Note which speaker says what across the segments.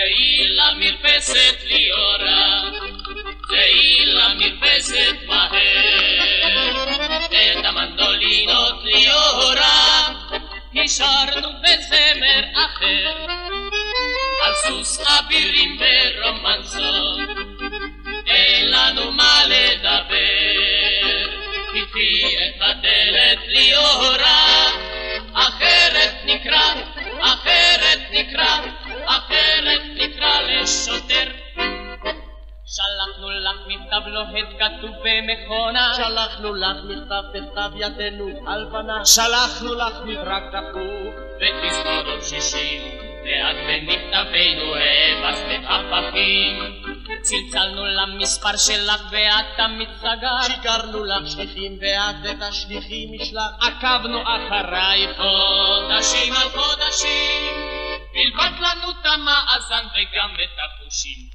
Speaker 1: צאי למרפסת ליאורה, צאי למרפסת מהר, את המנדולינות ליאורה, השארנו בזמר אחר, על סוס אבירים ברומנסות, אין לנו מה לדבר, פתחי את הדלת ליאורה, אחרת נקרא, אחרת נקרא, אחרת נקרא לשוטר. שלחנו לך מכתב לוהט כתוב במכונה,
Speaker 2: שלחנו לך מכתב בכתב ידנו על פניו,
Speaker 3: שלחנו לך מברק דחוף
Speaker 1: ותזכורות 60, ואת במכתבנו הבסת הפכים. צלצלנו למספר שלך ואת תמיד סגרת,
Speaker 2: שיקרנו לך שליחים ואת את השליחים משלח,
Speaker 3: עקבנו אחרייך
Speaker 1: חודשים על חודשים, בלבלת לנו את המאזן וגם את החושים.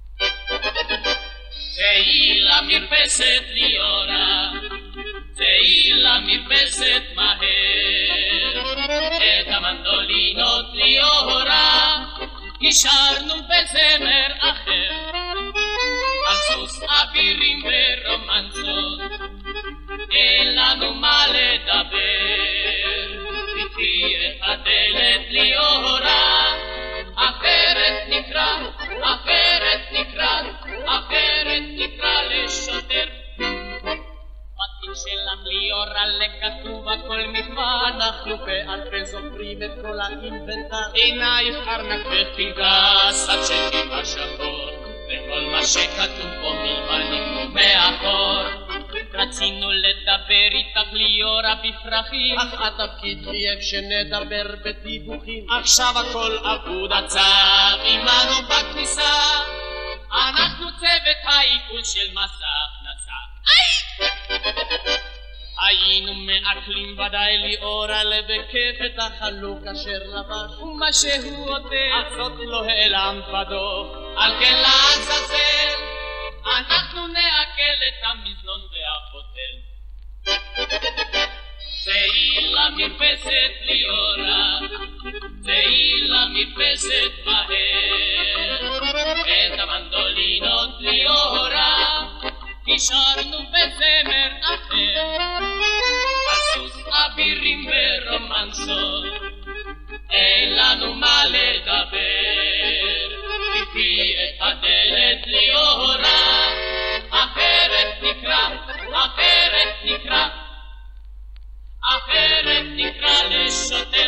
Speaker 1: צאי למרפסת ליאורה, צאי למרפסת מהר, את המנדולינות ליאורה, השארנו בזמר אחר, על סוס אבירים ורומנסות, אין לנו מה לדבר, פתחי את הדלת ליאורה, אחרת נקרא, אחרת נקרא, אחרת נקרא לשוטר. בתיק שלך ליאורה לכתוב הכל מכבר,
Speaker 2: אנחנו בעל פה זוכרים את כל האינבנטר,
Speaker 3: עינייך ארנק
Speaker 1: ופנקס הצ'קים השחור, וכל מה שכתוב פה מלבנים ומאחור. רצינו לדבר איתך ליאורה בפרחים,
Speaker 2: אך התפקיד חייב שנדבר בדיווחים,
Speaker 3: עכשיו הכל אבוד,
Speaker 1: הצו עמנו בכניסה, אנחנו צוות העיכול של מס הכנסה.
Speaker 3: היינו מעכלים ודאי ליאורה לבכיף את
Speaker 2: החלוק אשר לבש,
Speaker 3: ומה שהוא עוטף, אך זאת לא העלמת בדוח,
Speaker 1: על כן לעזאזל אנחנו נעכל את המזנון והחוטל. צאי למרפסת ליאורה, צאי למרפסת מהר, את המנדולינות ליאורה, השארנו בזמר אחר, על סוס אבירים ורומנסות, אין לנו מה לדבר, פתחי את הדלת ליאורה, אחרת נקרא, אחרת נקרא, אחרת נקרא לשוטר.